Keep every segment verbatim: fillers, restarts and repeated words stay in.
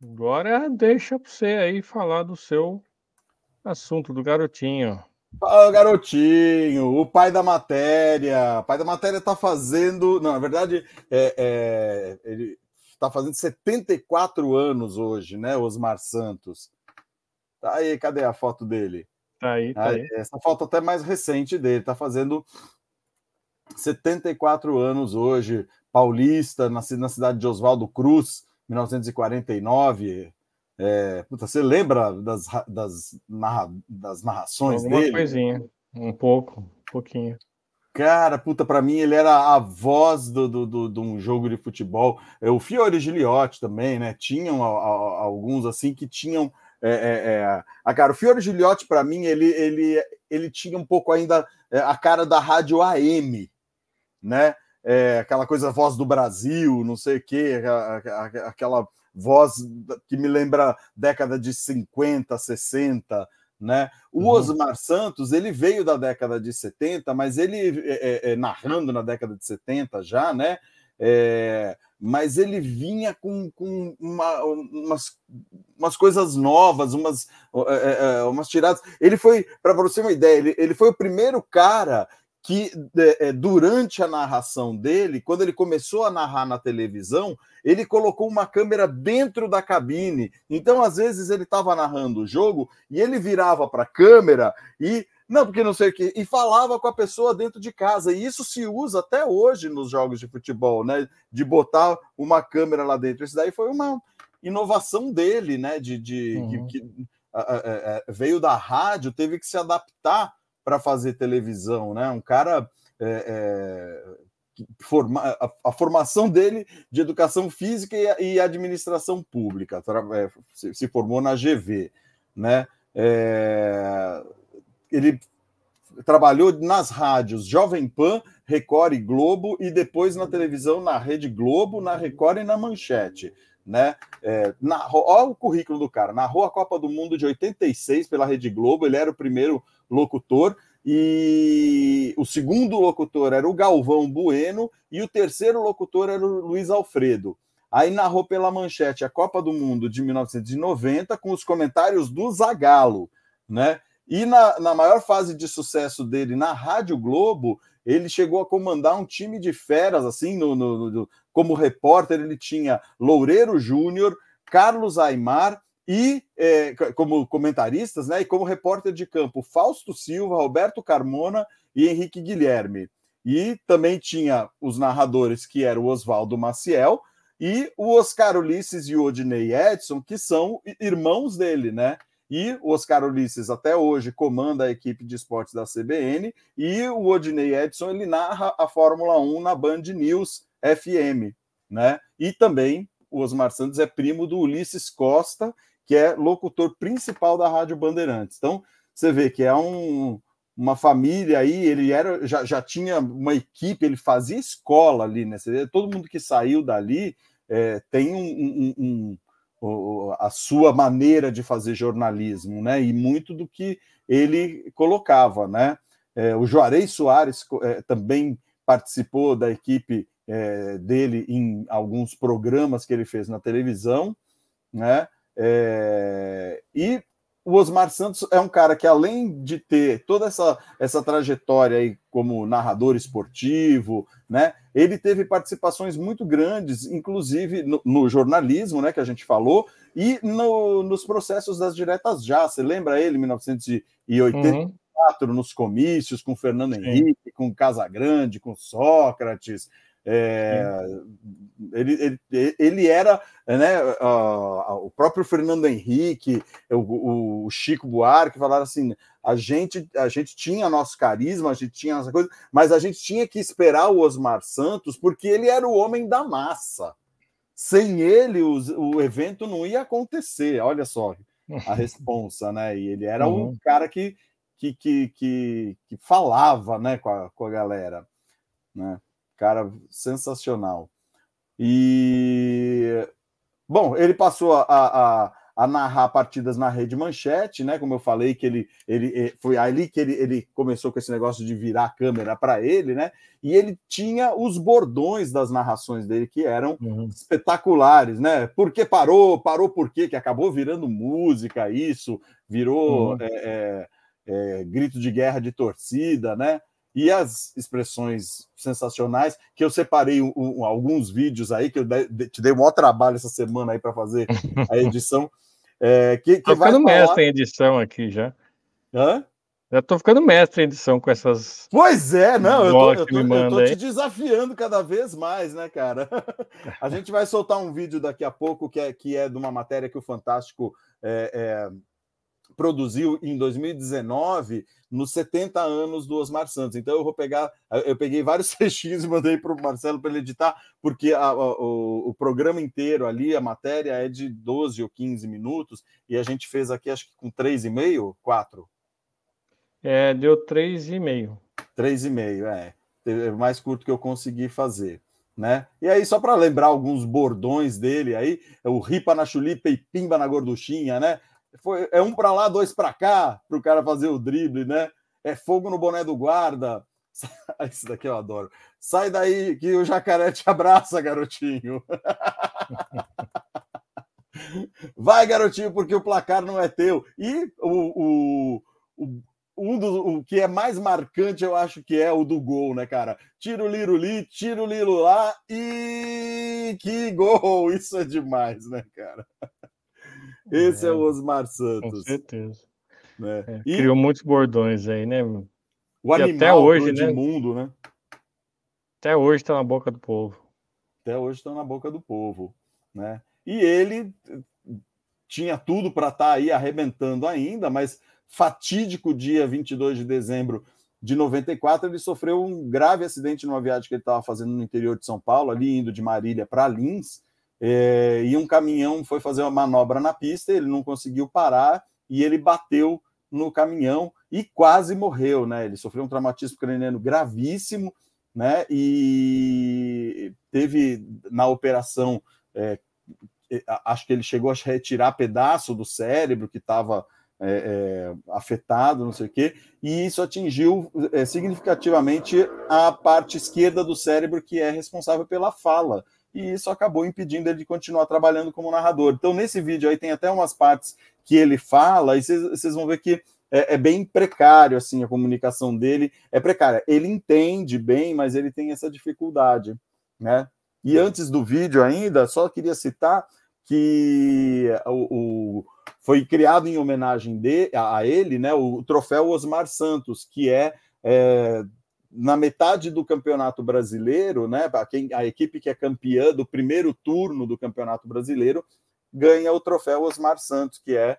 Agora deixa você aí falar do seu assunto, do garotinho. Fala, garotinho, o pai da matéria. O pai da matéria está fazendo. Não, na verdade, é, é, ele está fazendo setenta e quatro anos hoje, né, Osmar Santos? Tá aí, cadê a foto dele? Tá aí, tá Ah, aí. essa foto até mais recente dele, está fazendo setenta e quatro anos hoje, paulista, nascido na cidade de Oswaldo Cruz, mil novecentos e quarenta e nove. É, puta, você lembra das, das, narra, das narrações Alguma dele? coisinha. Um pouco, um pouquinho. Cara, puta, pra mim ele era a voz do, do, do, de um jogo de futebol. É, o Fiore Giliotti também, né? Tinham a, a, alguns assim que tinham. É, é, é... Ah, cara, o Fiore Giliotti, pra mim, ele, ele, ele tinha um pouco ainda a cara da rádio A M, né? É, aquela coisa, voz do Brasil, não sei o quê, aquela, aquela voz que me lembra década de cinquenta, sessenta, né? O Uhum. Osmar Santos, ele veio da década de setenta, mas ele, é, é, narrando na década de setenta já, né? É, mas ele vinha com, com uma, umas, umas coisas novas, umas, é, umas tiradas. Ele foi, para você ter uma ideia, ele, ele foi o primeiro cara que é, durante a narração dele, quando ele começou a narrar na televisão, ele colocou uma câmera dentro da cabine. Então, às vezes, ele estava narrando o jogo e ele virava para a câmera e não, porque não sei o que, e falava com a pessoa dentro de casa. E isso se usa até hoje nos jogos de futebol, né? De botar uma câmera lá dentro. Isso daí foi uma inovação dele, né? De, de Uhum. que, que a, a, a, veio da rádio, teve que se adaptar para fazer televisão, né? Um cara é, é, forma, a, a, formação dele de educação física e, e administração pública, é, se, se, formou na G V, né? É, ele trabalhou nas rádios Jovem Pan, Record e Globo, e depois na televisão na Rede Globo, na Record e na Manchete. Né? É, narrou, olha o currículo do cara, narrou a Copa do Mundo de oitenta e seis pela Rede Globo, ele era o primeiro locutor, e o segundo locutor era o Galvão Bueno, e o terceiro locutor era o Luiz Alfredo. Aí narrou pela Manchete a Copa do Mundo de mil novecentos e noventa, com os comentários do Zagallo, né? E na, na maior fase de sucesso dele na Rádio Globo, ele chegou a comandar um time de feras, assim, no, no, no, como repórter, ele tinha Loureiro Júnior, Carlos Aimar e, é, como comentaristas, né, e como repórter de campo, Fausto Silva, Roberto Carmona e Henrique Guilherme. E também tinha os narradores, que era o Oswaldo Maciel, e o Oscar Ulisses e o Odinei Edson, que são irmãos dele, né? E o Oscar Ulisses até hoje comanda a equipe de esportes da C B N, e o Odinei Edson ele narra a Fórmula um na Band News F M, né? E também o Osmar Santos é primo do Ulisses Costa, que é locutor principal da Rádio Bandeirantes. Então, você vê que é um, uma família aí, ele era, já, já tinha uma equipe, ele fazia escola ali, né? Você vê, todo mundo que saiu dali é, tem um, um, um, a sua maneira de fazer jornalismo, né? E muito do que ele colocava, né? É, o Juarez Soares é, também participou da equipe é, dele em alguns programas que ele fez na televisão, né? É, e o Osmar Santos é um cara que, além de ter toda essa, essa trajetória aí como narrador esportivo, né, ele teve participações muito grandes, inclusive no, no jornalismo, né, que a gente falou, e no, nos processos das diretas já. Você lembra ele, em mil novecentos e oitenta e quatro, uhum. Nos comícios, com Fernando Sim. Henrique, com Casagrande, com Sócrates. É, ele, ele, ele era, né, uh, o próprio Fernando Henrique, o, o Chico Buarque falaram assim: a gente, a gente tinha nosso carisma, a gente tinha essa coisa, mas a gente tinha que esperar o Osmar Santos porque ele era o homem da massa. Sem ele, o, o evento não ia acontecer. Olha só a responsa, né? E ele era uhum. o cara que, que, que, que, que falava, né, com a, com a galera, né? Cara sensacional. E, bom, ele passou a, a, a narrar partidas na Rede Manchete, né? Como eu falei, que ele, ele foi ali que ele, ele começou com esse negócio de virar a câmera para ele, né? E ele tinha os bordões das narrações dele, que eram uhum. espetaculares, né? Por que parou? Parou por quê? Que acabou virando música, isso, virou uhum. é, é, é, grito de guerra de torcida, né? E as expressões sensacionais, que eu separei um, um, alguns vídeos aí, que eu de, te dei um maior trabalho essa semana aí para fazer a edição. É, que, que tô ficando vai falar... mestre em edição aqui já. Hã? Já tô ficando mestre em edição com essas... Pois é, não, eu tô, eu tô, eu tô te aí. desafiando cada vez mais, né, cara? A gente vai soltar um vídeo daqui a pouco, que é, que é de uma matéria que o Fantástico é, é, produziu em dois mil e dezenove, nos setenta anos do Osmar Santos. Então eu vou pegar, eu peguei vários trechinhos e mandei para o Marcelo para ele editar, porque a, a, o, o programa inteiro ali, a matéria é de doze ou quinze minutos, e a gente fez aqui, acho que com três e meio, quatro. É, deu três e meio. Três e meio, é. É o mais curto que eu consegui fazer, né? E aí, só para lembrar alguns bordões dele aí, é o ripa na chulipa e pimba na gorduchinha, né? Foi, é um para lá, dois para cá, para o cara fazer o drible, né? É fogo no boné do guarda. Isso daqui eu adoro. Sai daí que o jacaré te abraça, garotinho. Vai, garotinho, porque o placar não é teu. E o, o, o, um dos, o que é mais marcante, eu acho que é o do gol, né, cara? Tiro liro li, tiro liro lá e que gol! Isso é demais, né, cara? Esse é, é o Osmar Santos. Com certeza. Né? É, e criou muitos bordões aí, né? O e animal até hoje, do né? mundo, né? Até hoje está na boca do povo. Até hoje estão na boca do povo, né? E ele tinha tudo para estar tá aí arrebentando ainda, mas fatídico dia vinte e dois de dezembro de noventa e quatro, ele sofreu um grave acidente numa viagem que ele estava fazendo no interior de São Paulo, ali indo de Marília para Lins. É, e um caminhão foi fazer uma manobra na pista, ele não conseguiu parar e ele bateu no caminhão e quase morreu, né? Ele sofreu um traumatismo craniano gravíssimo, né? E teve na operação, é, acho que ele chegou a retirar pedaço do cérebro que estava é, é, afetado, não sei o quê, e isso atingiu é, significativamente a parte esquerda do cérebro, que é responsável pela fala. E isso acabou impedindo ele de continuar trabalhando como narrador. Então, nesse vídeo aí tem até umas partes que ele fala, e vocês vão ver que é, é bem precário, assim, a comunicação dele é precária. Ele entende bem, mas ele tem essa dificuldade, né? E antes do vídeo ainda, só queria citar que o, o, foi criado em homenagem de, a, a ele, né, o troféu Osmar Santos, que é... é na metade do Campeonato Brasileiro, né, a, quem, a equipe que é campeã do primeiro turno do Campeonato Brasileiro ganha o troféu Osmar Santos, que é,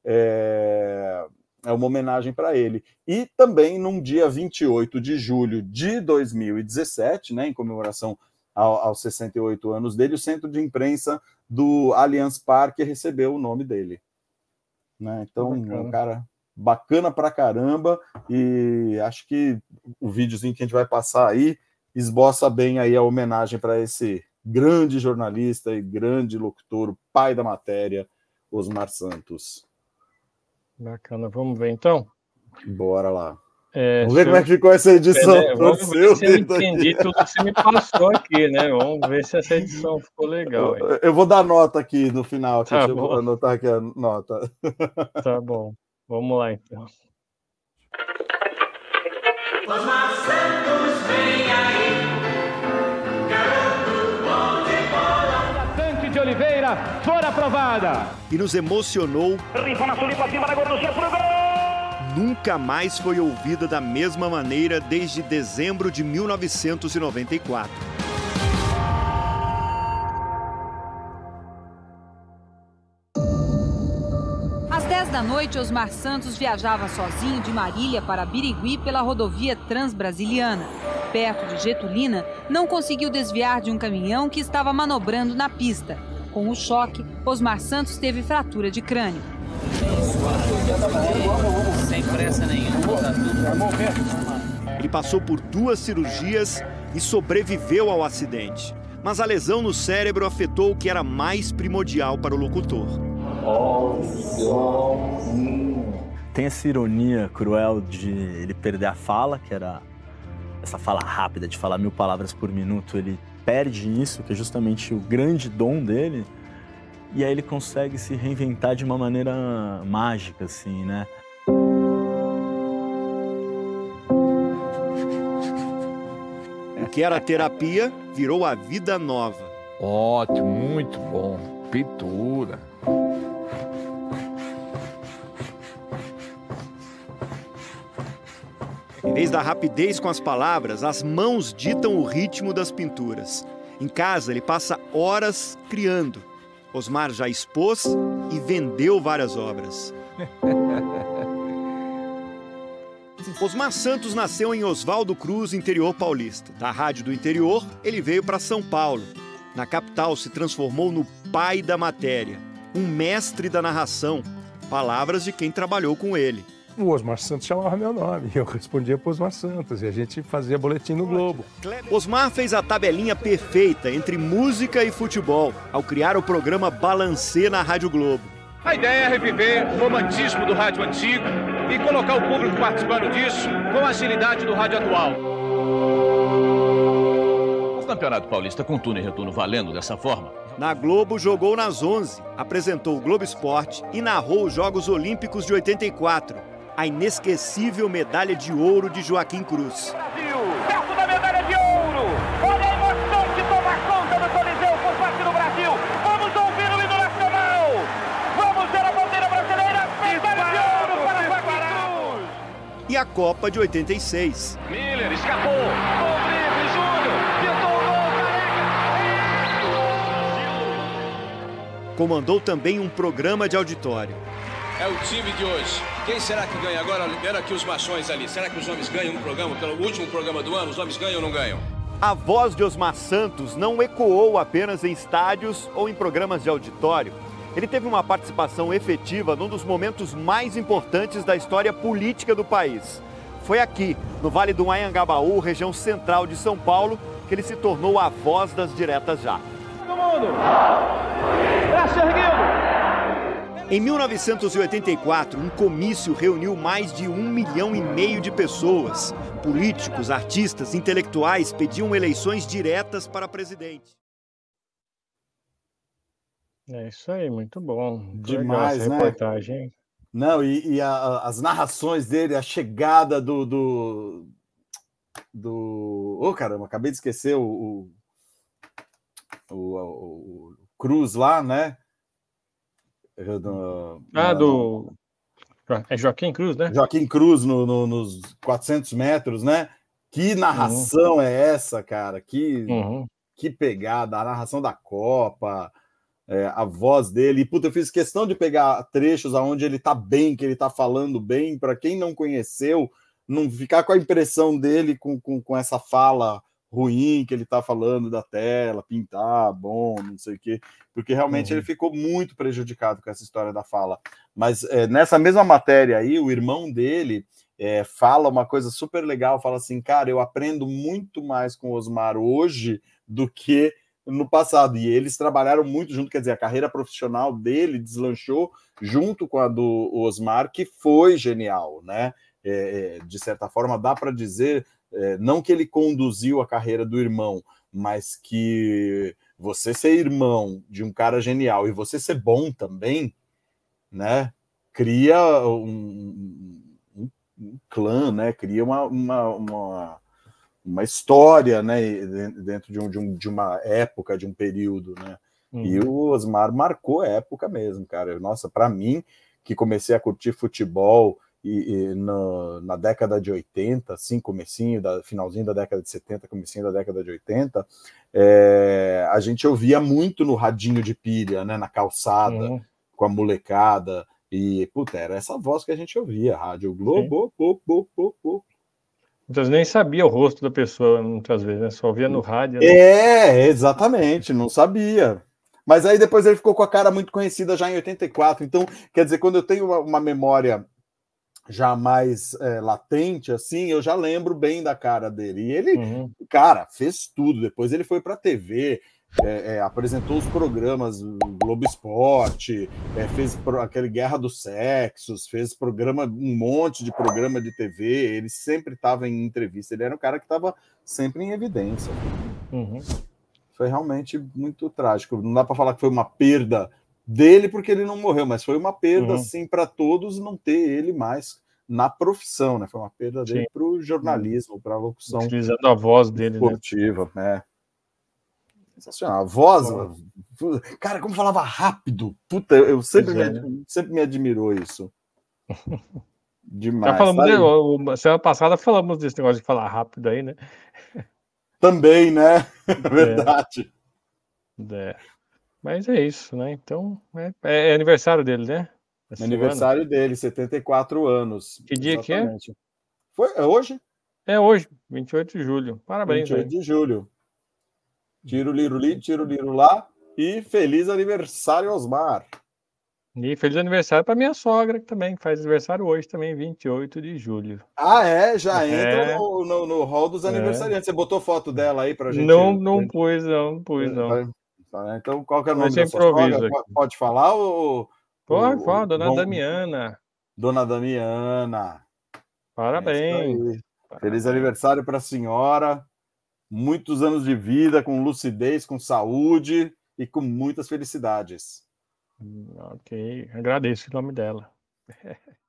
é, é uma homenagem para ele. E também, num dia vinte e oito de julho de dois mil e dezessete, né, em comemoração ao, aos sessenta e oito anos dele, o Centro de Imprensa do Allianz Parque recebeu o nome dele. Né? Então, é um cara... bacana pra caramba, e acho que o videozinho que a gente vai passar aí esboça bem aí a homenagem para esse grande jornalista e grande locutor, o pai da matéria, Osmar Santos. Bacana, vamos ver então? Bora lá. É, vamos ver como eu... é que ficou essa edição. É, vamos ver se eu entendi aqui. Tudo que você me passou aqui, né? Vamos ver se essa edição ficou legal. Eu, eu vou dar nota aqui no final, aqui. Tá Deixa bom. eu anotar aqui a nota. Tá bom. Vamos lá, então. Osmar Santos vem aí, garoto bom de bola. Tanque de Oliveira, for aprovada. E nos emocionou. Rifa na sulipa, cima da gorduchinha pro gol. Nunca mais foi ouvida da mesma maneira desde dezembro de mil novecentos e noventa e quatro. Às dez da noite, Osmar Santos viajava sozinho de Marília para Birigui pela rodovia Transbrasiliana. Perto de Getulina, não conseguiu desviar de um caminhão que estava manobrando na pista. Com o choque, Osmar Santos teve fratura de crânio. Sem pressa nenhuma, tá tudo. Ele passou por duas cirurgias e sobreviveu ao acidente. Mas a lesão no cérebro afetou o que era mais primordial para o locutor. Tem essa ironia cruel de ele perder a fala, que era essa fala rápida de falar mil palavras por minuto. Ele perde isso, que é justamente o grande dom dele, e aí ele consegue se reinventar de uma maneira mágica, assim, né? O que era terapia virou a vida nova. Ótimo, muito bom. Pintura. Em vez da rapidez com as palavras, as mãos ditam o ritmo das pinturas. Em casa, ele passa horas criando. Osmar já expôs e vendeu várias obras. Osmar Santos nasceu em Oswaldo Cruz, interior paulista. Da rádio do interior, ele veio para São Paulo. Na capital, se transformou no pai da matéria, um mestre da narração, palavras de quem trabalhou com ele. O Osmar Santos chamava meu nome, eu respondia para o Osmar Santos, e a gente fazia boletim no Globo. Osmar fez a tabelinha perfeita entre música e futebol, ao criar o programa Balancê na Rádio Globo. A ideia é reviver o romantismo do rádio antigo e colocar o público participando disso com a agilidade do rádio atual. O Campeonato Paulista com turno e retorno valendo dessa forma? Na Globo, jogou nas onze, apresentou o Globo Esporte e narrou os Jogos Olímpicos de oitenta e quatro. A inesquecível medalha de ouro de Joaquim Cruz. Brasil, perto da medalha de ouro! Olha a emoção que toma conta do Coliseu por parte do Brasil! Vamos ouvir o hino nacional! Vamos ver a bandeira brasileira! Medalha de ouro para Joaquim Cruz! E a Copa de oitenta e seis. Miller escapou! Rodrigo Júnior! Pintou o gol, careca! Comandou também um programa de auditório. É o time de hoje. Quem será que ganha? Agora libera aqui os machões ali. Será que os homens ganham no programa? Pelo último programa do ano, os homens ganham ou não ganham? A voz de Osmar Santos não ecoou apenas em estádios ou em programas de auditório. Ele teve uma participação efetiva num dos momentos mais importantes da história política do país. Foi aqui, no Vale do Anhangabaú, região central de São Paulo, que ele se tornou a voz das diretas já. Todo mundo! Braço erguido! Em mil novecentos e oitenta e quatro, um comício reuniu mais de um milhão e meio de pessoas. Políticos, artistas, intelectuais pediam eleições diretas para presidente. É isso aí, muito bom. Muito demais, legal essa né? reportagem. Não, e, e a, as narrações dele, a chegada do... do, do... Oh, caramba, acabei de esquecer o, o, o, o Cruz lá, né? Do, ah, do... É Joaquim Cruz, né? Joaquim Cruz no, no, nos quatrocentos metros, né? Que narração uhum. é essa, cara? Que, uhum. que pegada, a narração da Copa, é, a voz dele. E, puta, eu fiz questão de pegar trechos onde ele tá bem, que ele tá falando bem, para quem não conheceu, não ficar com a impressão dele com, com, com essa fala ruim que ele tá falando da tela, pintar, bom, não sei o quê, porque realmente uhum. ele ficou muito prejudicado com essa história da fala. Mas é, nessa mesma matéria aí, o irmão dele é, fala uma coisa super legal, fala assim, cara, eu aprendo muito mais com o Osmar hoje do que no passado, e eles trabalharam muito junto, quer dizer, a carreira profissional dele deslanchou junto com a do Osmar, que foi genial, né? É, de certa forma, dá para dizer, é, não que ele conduziu a carreira do irmão, mas que você ser irmão de um cara genial e você ser bom também, né? Cria um, um, um clã, né? Cria uma, uma, uma, uma história, né? Dentro de, um, de, um, de uma época, de um período, né? Uhum. E o Osmar marcou a época mesmo, cara. Nossa, para mim, que comecei a curtir futebol e, e no, na década de oitenta, assim, comecinho, da, finalzinho da década de setenta, comecinho da década de oitenta, é, a gente ouvia muito no radinho de pilha, né, na calçada, uhum. com a molecada, e, puta, era essa voz que a gente ouvia, Rádio Globo, pô, pô, pô, pô. Muitas nem sabia o rosto da pessoa, muitas vezes, né? Só ouvia no rádio. Né? É, exatamente, não sabia. Mas aí depois ele ficou com a cara muito conhecida já em oitenta e quatro, então, quer dizer, quando eu tenho uma, uma memória já mais é, latente, assim, eu já lembro bem da cara dele. E ele, uhum. cara, fez tudo. Depois ele foi para a T V, é, é, apresentou os programas Globo Esporte, é, fez pro, aquele Guerra dos Sexos, fez programa, um monte de programa de T V, ele sempre estava em entrevista, ele era um cara que estava sempre em evidência. Uhum. Foi realmente muito trágico. Não dá para falar que foi uma perda dele porque ele não morreu, mas foi uma perda Uhum. assim para todos não ter ele mais na profissão, né? Foi uma perda dele para o jornalismo, para a locução. Utilizando a voz dele, esportiva, né? Sensacional. A voz, cara, como falava rápido. Puta, eu sempre, Pois é, me, né? sempre me admirou isso. Demais. Já falamos Tá de, aí. o- semana passada falamos desse negócio de falar rápido aí, né? Também, né? Verdade. É. Mas é isso, né? Então, é, é aniversário dele, né? Essa Aniversário dele, setenta e quatro anos. Que dia que é? Exatamente. Foi é hoje? É hoje, vinte e oito de julho. Parabéns, vinte e oito aí. de julho. Tiro liro li, tiro liro lá e feliz aniversário, Osmar. E feliz aniversário para minha sogra, que também faz aniversário hoje, também, vinte e oito de julho. Ah, é? Já É. entra no, no, no hall dos É. aniversariantes. Você botou foto dela aí pra gente? Não, não pus, não, não pus, não. Tá, então, qual que é o Vai nome ser da sua sogra? improviso Pode, aqui. pode falar? Ou, Pode, ou- pode, dona vão- Damiana. Dona Damiana. Parabéns. É isso aí. Feliz aniversário para a senhora. Muitos anos de vida, com lucidez, com saúde e com muitas felicidades. Ok, agradeço o nome dela.